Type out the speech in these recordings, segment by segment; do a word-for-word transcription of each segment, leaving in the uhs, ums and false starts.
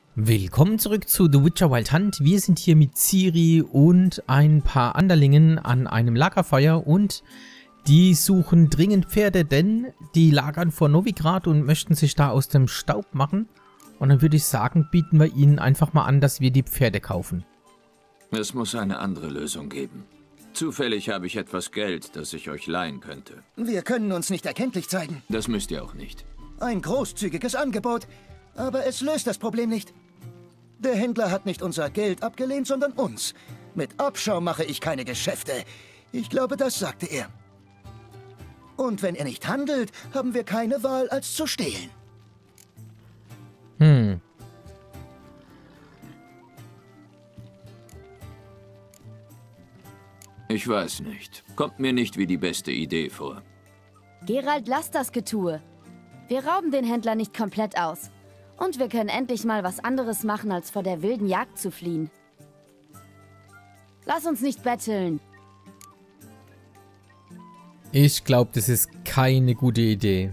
Willkommen zurück zu The Witcher Wild Hunt. Wir sind hier mit Ciri und ein paar Anderlingen an einem Lagerfeuer und die suchen dringend Pferde, denn die lagern vor Novigrad und möchten sich da aus dem Staub machen. Und dann würde ich sagen, bieten wir ihnen einfach mal an, dass wir die Pferde kaufen. Es muss eine andere Lösung geben. Zufällig habe ich etwas Geld, das ich euch leihen könnte. Wir können uns nicht erkenntlich zeigen. Das müsst ihr auch nicht. Ein großzügiges Angebot, aber es löst das Problem nicht. Der Händler hat nicht unser Geld abgelehnt, sondern uns. Mit Abschau mache ich keine Geschäfte. Ich glaube, das sagte er. Und wenn er nicht handelt, haben wir keine Wahl, als zu stehlen. Hm. Ich weiß nicht. Kommt mir nicht wie die beste Idee vor. Geralt, lass das Getue. Wir rauben den Händler nicht komplett aus. Und wir können endlich mal was anderes machen, als vor der wilden Jagd zu fliehen. Lass uns nicht betteln. Ich glaube, das ist keine gute Idee.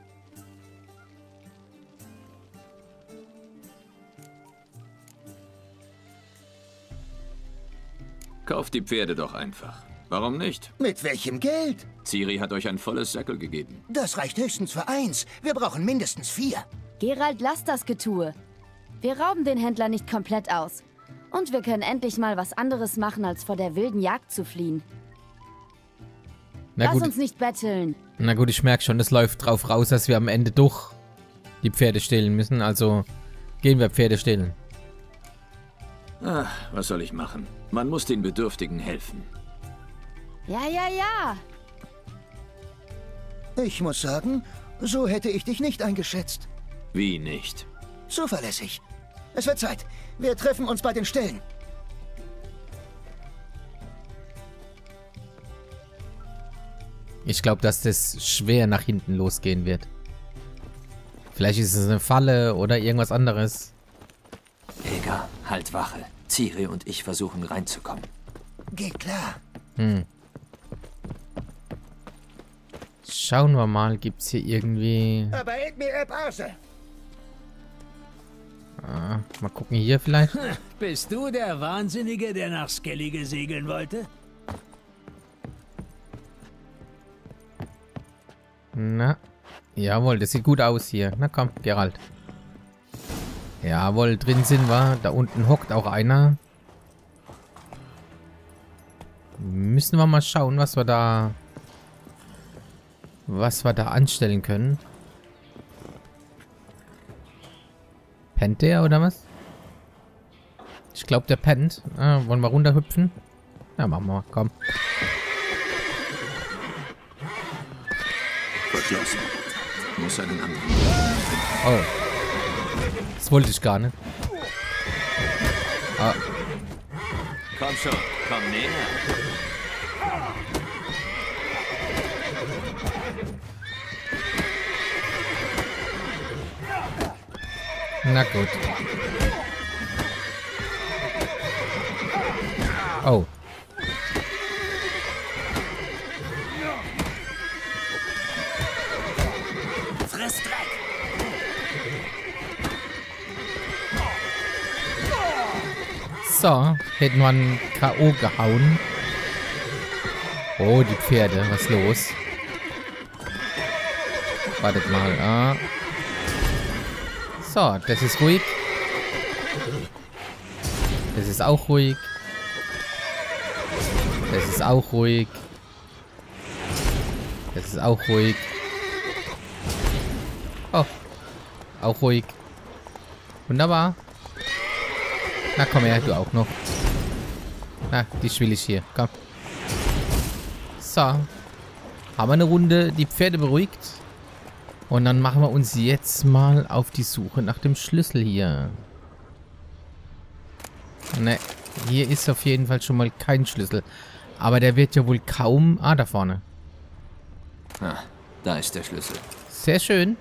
Kauft die Pferde doch einfach. Warum nicht? Mit welchem Geld? Ciri hat euch ein volles Säckel gegeben. Das reicht höchstens für eins. Wir brauchen mindestens vier. Geralt, lass das Getue. Wir rauben den Händler nicht komplett aus. Und wir können endlich mal was anderes machen, als vor der wilden Jagd zu fliehen. Na Lass gut. uns nicht betteln. Na gut, ich merke schon, das läuft drauf raus, dass wir am Ende doch die Pferde stehlen müssen. Also gehen wir Pferde stehlen. Ach, was soll ich machen? Man muss den Bedürftigen helfen. Ja, ja, ja. Ich muss sagen, so hätte ich dich nicht eingeschätzt. Wie nicht? Zuverlässig. Es wird Zeit. Wir treffen uns bei den Ställen. Ich glaube, dass das schwer nach hinten losgehen wird. Vielleicht ist es eine Falle oder irgendwas anderes. Helga, halt Wache. Ciri und ich versuchen reinzukommen. Geht klar. Hm. Schauen wir mal, gibt's hier irgendwie... Aber et mir ab Arse. Ah, mal gucken hier vielleicht. Bist du der Wahnsinnige, der nach Skellige segeln wollte? Na, jawohl, das sieht gut aus hier. Na komm, Geralt. Jawohl, drin sind wir. Da unten hockt auch einer. Müssen wir mal schauen, was wir da... Was wir da anstellen können. Pennt der oder was? Ich glaube, der pennt. Ah, wollen wir runterhüpfen? Ja, machen wir mal. Komm. Verschlossen. Muss einen anderen. Oh. Das wollte ich gar nicht. Ah. Komm schon, komm näher. Na gut. Oh. Friss Dreck! So, hätten wir einen K O gehauen. Oh, die Pferde, was ist los? Wartet mal, ah. So, das ist ruhig. Das ist auch ruhig. Das ist auch ruhig. Das ist auch ruhig. Oh. Auch ruhig. Wunderbar. Na komm her, du auch noch. Na, die will ich hier. Komm. So. Haben wir eine Runde die Pferde beruhigt. Und dann machen wir uns jetzt mal auf die Suche nach dem Schlüssel hier. Ne, hier ist auf jeden Fall schon mal kein Schlüssel. Aber der wird ja wohl kaum... Ah, da vorne. Ah, da ist der Schlüssel. Sehr schön.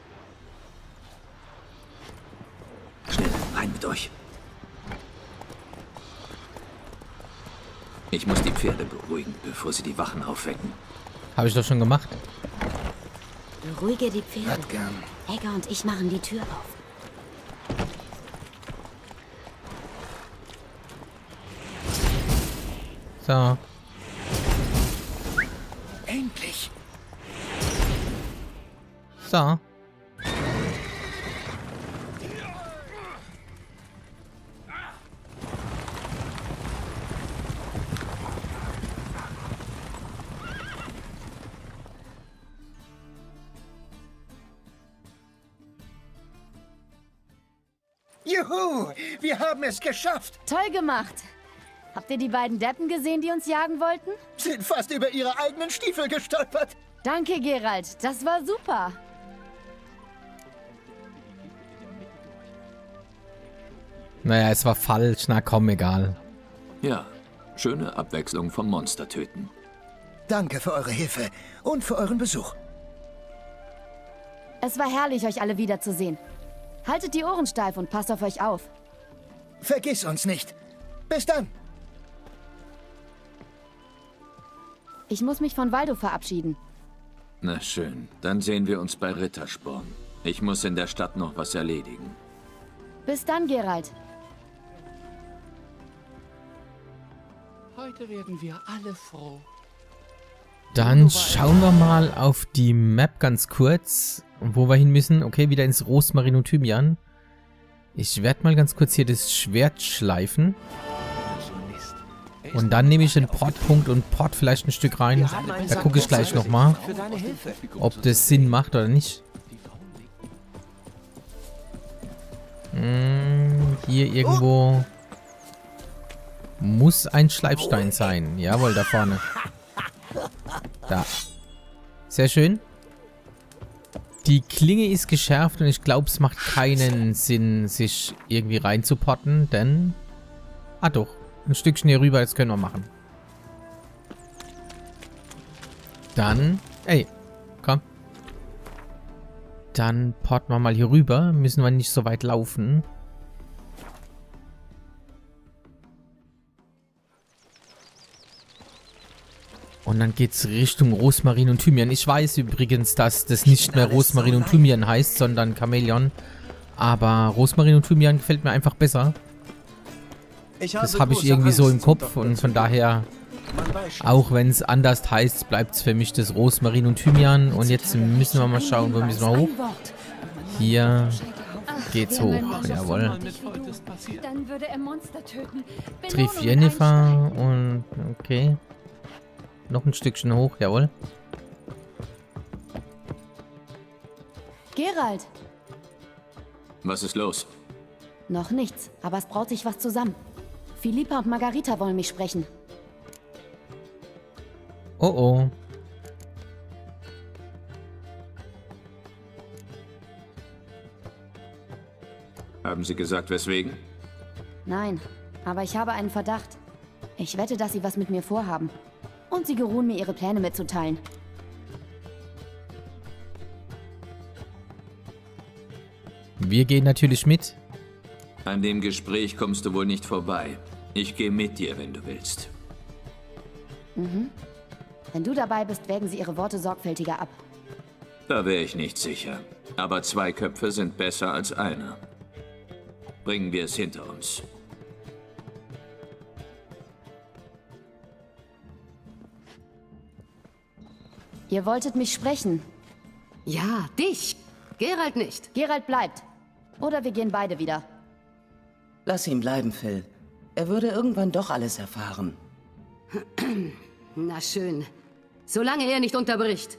Schnell, rein mit euch. Ich muss die Pferde beruhigen, bevor sie die Wachen aufwecken. Habe ich doch schon gemacht. Beruhige die Pferde. Hat gern. Helga und ich machen die Tür auf. So. Endlich. So. Juhu, wir haben es geschafft. Toll gemacht. Habt ihr die beiden Deppen gesehen, die uns jagen wollten? Sind fast über ihre eigenen Stiefel gestolpert. Danke, Geralt. Das war super. Naja, es war falsch. Na komm, egal. Ja, schöne Abwechslung vom Monstertöten. Danke für eure Hilfe und für euren Besuch. Es war herrlich, euch alle wiederzusehen. Haltet die Ohren steif und passt auf euch auf. Vergiss uns nicht. Bis dann. Ich muss mich von Waldo verabschieden. Na schön, dann sehen wir uns bei Rittersporn. Ich muss in der Stadt noch was erledigen. Bis dann, Geralt. Heute werden wir alle froh. Dann schauen wir mal auf die Map ganz kurz, wo wir hin müssen. Okay, wieder ins Rosmarin und Thymian. Ich werde mal ganz kurz hier das Schwert schleifen. Und dann nehme ich den Portpunkt und port vielleicht ein Stück rein. Da gucke ich gleich nochmal, ob das Sinn macht oder nicht. Hm, hier irgendwo muss ein Schleifstein sein. Jawohl, da vorne. Da. Sehr schön. Die Klinge ist geschärft und ich glaube, es macht keinen Sinn, sich irgendwie reinzupotten, denn... Ah doch, ein Stückchen hier rüber, das können wir machen. Dann... Ey, komm. Dann porten wir mal hier rüber. Müssen wir nicht so weit laufen. Und dann geht's Richtung Rosmarin und Thymian. Ich weiß übrigens, dass das nicht mehr Rosmarin und Thymian heißt, sondern Chamäleon. Aber Rosmarin und Thymian gefällt mir einfach besser. Das habe ich irgendwie so im Kopf und von daher, auch wenn es anders heißt, bleibt es für mich das Rosmarin und Thymian. Und jetzt müssen wir mal schauen, wo müssen wir hoch? Hier geht's hoch, jawohl. Dann würde er Monster töten. Triff Jennifer und okay. Noch ein Stückchen hoch, jawohl. Geralt. Was ist los? Noch nichts, aber es braut sich was zusammen. Philippa und Margarita wollen mich sprechen. Oh oh. Haben Sie gesagt, weswegen? Nein, aber ich habe einen Verdacht. Ich wette, dass sie was mit mir vorhaben. Und sie geruhen mir, ihre Pläne mitzuteilen. Wir gehen natürlich mit. An dem Gespräch kommst du wohl nicht vorbei. Ich gehe mit dir, wenn du willst. Mhm. Wenn du dabei bist, wägen sie ihre Worte sorgfältiger ab. Da wäre ich nicht sicher. Aber zwei Köpfe sind besser als einer. Bringen wir es hinter uns. Ihr wolltet mich sprechen. Ja, dich. Geralt nicht. Geralt bleibt. Oder wir gehen beide wieder. Lass ihn bleiben, Phil. Er würde irgendwann doch alles erfahren. Na schön. Solange er nicht unterbricht.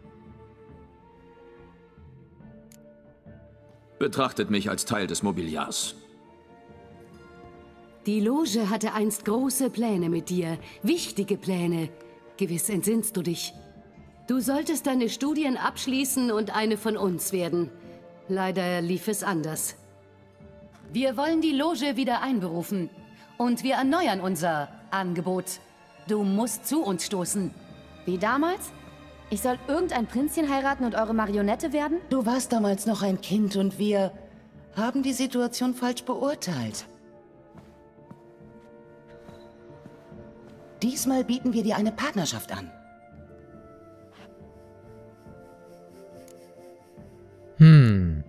Betrachtet mich als Teil des Mobiliars. Die Loge hatte einst große Pläne mit dir. Wichtige Pläne. Gewiss entsinnst du dich. Du solltest deine Studien abschließen und eine von uns werden. Leider lief es anders. Wir wollen die Loge wieder einberufen. Und wir erneuern unser Angebot. Du musst zu uns stoßen. Wie damals? Ich soll irgendein Prinzchen heiraten und eure Marionette werden? Du warst damals noch ein Kind und wir haben die Situation falsch beurteilt. Diesmal bieten wir dir eine Partnerschaft an. Hm.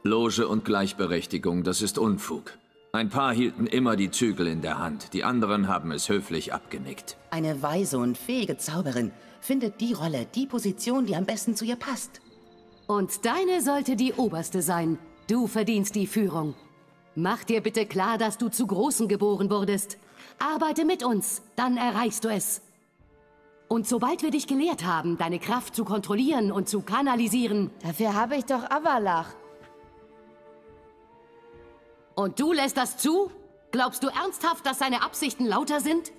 Loge und Gleichberechtigung, das ist Unfug. Ein paar hielten immer die Zügel in der Hand, die anderen haben es höflich abgenickt. Eine weise und fähige Zauberin findet die Rolle, die Position, die am besten zu ihr passt. Und deine sollte die oberste sein. Du verdienst die Führung. Mach dir bitte klar, dass du zu Großen geboren wurdest. Arbeite mit uns, dann erreichst du es. Und sobald wir dich gelehrt haben, deine Kraft zu kontrollieren und zu kanalisieren... Dafür habe ich doch Avalach. Und du lässt das zu? Glaubst du ernsthaft, dass seine Absichten lauter sind?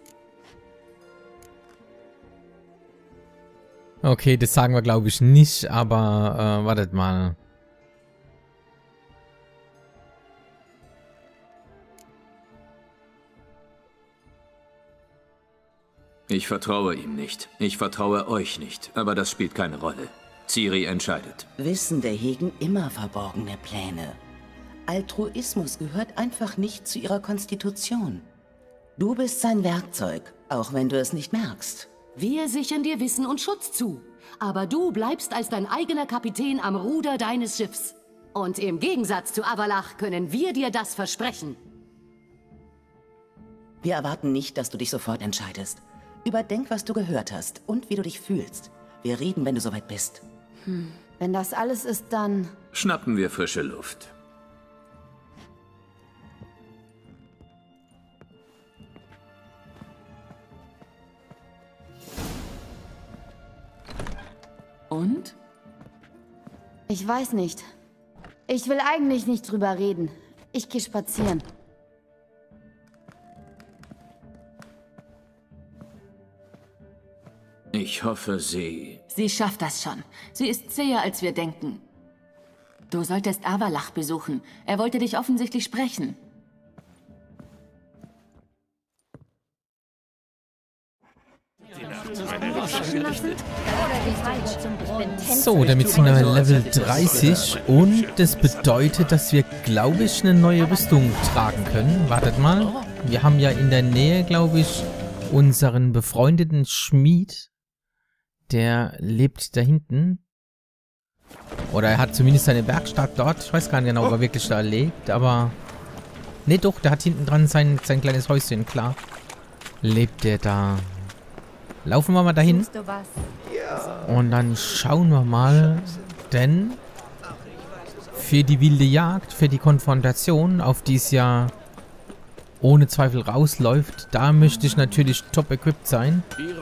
Okay, das sagen wir glaube ich nicht, aber äh, wartet mal. Ich vertraue ihm nicht. Ich vertraue euch nicht. Aber das spielt keine Rolle. Ciri entscheidet. Wissende hegen immer verborgene Pläne. Altruismus gehört einfach nicht zu ihrer Konstitution. Du bist sein Werkzeug, auch wenn du es nicht merkst. Wir sichern dir Wissen und Schutz zu. Aber du bleibst als dein eigener Kapitän am Ruder deines Schiffs. Und im Gegensatz zu Avalach können wir dir das versprechen. Wir erwarten nicht, dass du dich sofort entscheidest. Überdenk, was du gehört hast und wie du dich fühlst. Wir reden, wenn du soweit bist. Hm. Wenn das alles ist, dann... Schnappen wir frische Luft. Und? Ich weiß nicht. Ich will eigentlich nicht drüber reden. Ich gehe spazieren. Ich hoffe, sie... Sie schafft das schon. Sie ist zäher, als wir denken. Du solltest Avalach besuchen. Er wollte dich offensichtlich sprechen. So, damit sind wir Level dreißig und das bedeutet, dass wir, glaube ich, eine neue Rüstung tragen können. Wartet mal. Wir haben ja in der Nähe, glaube ich, unseren befreundeten Schmied. Der lebt da hinten. Oder er hat zumindest seine Werkstatt dort. Ich weiß gar nicht genau, ob er wirklich da lebt, aber... Ne, doch, der hat hinten dran sein, sein kleines Häuschen, klar. Lebt der da. Laufen wir mal dahin. Und dann schauen wir mal, denn für die wilde Jagd, für die Konfrontation, auf die es ja ohne Zweifel rausläuft, da möchte ich natürlich top equipped sein.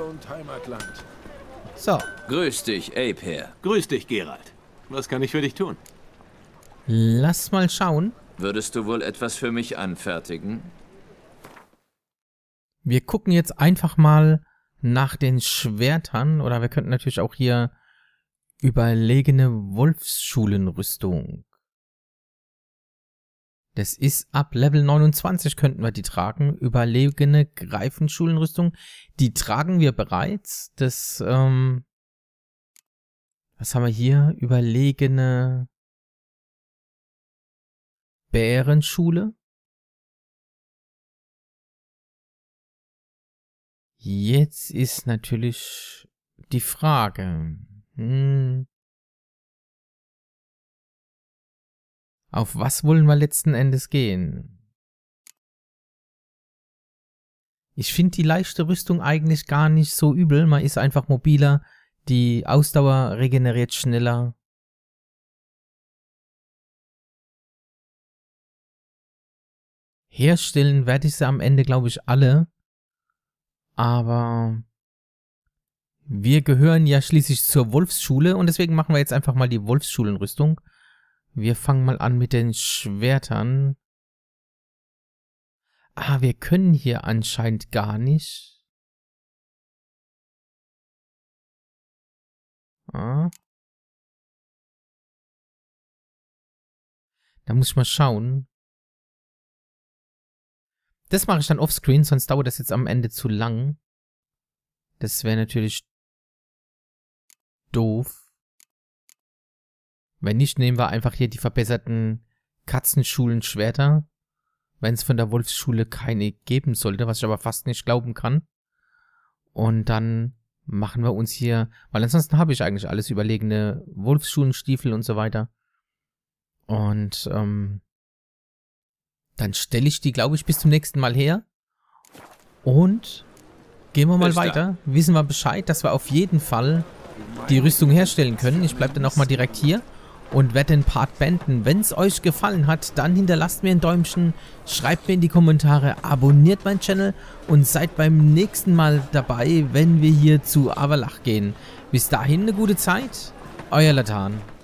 So. Grüß dich, Ape. Grüß dich, Geralt. Was kann ich für dich tun? Lass mal schauen. Würdest du wohl etwas für mich anfertigen? Wir gucken jetzt einfach mal nach den Schwertern. Oder wir könnten natürlich auch hier überlegene Wolfsschulenrüstung. Das ist ab Level neunundzwanzig könnten wir die tragen. Überlegene Greifenschulenrüstung. Die tragen wir bereits. Das, ähm... was haben wir hier? Überlegene Bärenschule. Jetzt ist natürlich die Frage. Hm. Auf was wollen wir letzten Endes gehen? Ich finde die leichte Rüstung eigentlich gar nicht so übel. Man ist einfach mobiler. Die Ausdauer regeneriert schneller. Herstellen werde ich sie am Ende, glaube ich, alle. Aber wir gehören ja schließlich zur Wolfsschule und deswegen machen wir jetzt einfach mal die Wolfsschulenrüstung. Wir fangen mal an mit den Schwertern. Ah, wir können hier anscheinend gar nicht. Ah. Da muss ich mal schauen. Das mache ich dann offscreen, sonst dauert das jetzt am Ende zu lang. Das wäre natürlich doof. Wenn nicht, nehmen wir einfach hier die verbesserten Katzenschulen-Schwerter. Wenn es von der Wolfsschule keine geben sollte, was ich aber fast nicht glauben kann. Und dann machen wir uns hier, weil ansonsten habe ich eigentlich alles überlegene Wolfsschulenstiefel und so weiter. Und ähm, dann stelle ich die, glaube ich, bis zum nächsten Mal her. Und gehen wir mal Bis weiter. dann. Wissen wir Bescheid, dass wir auf jeden Fall die Rüstung herstellen können. Ich bleibe dann auch mal direkt hier und werde den Part beenden. Wenn es euch gefallen hat, dann hinterlasst mir ein Däumchen, schreibt mir in die Kommentare, abonniert meinen Channel und seid beim nächsten Mal dabei, wenn wir hier zu Avalach gehen. Bis dahin eine gute Zeit. Euer Latan.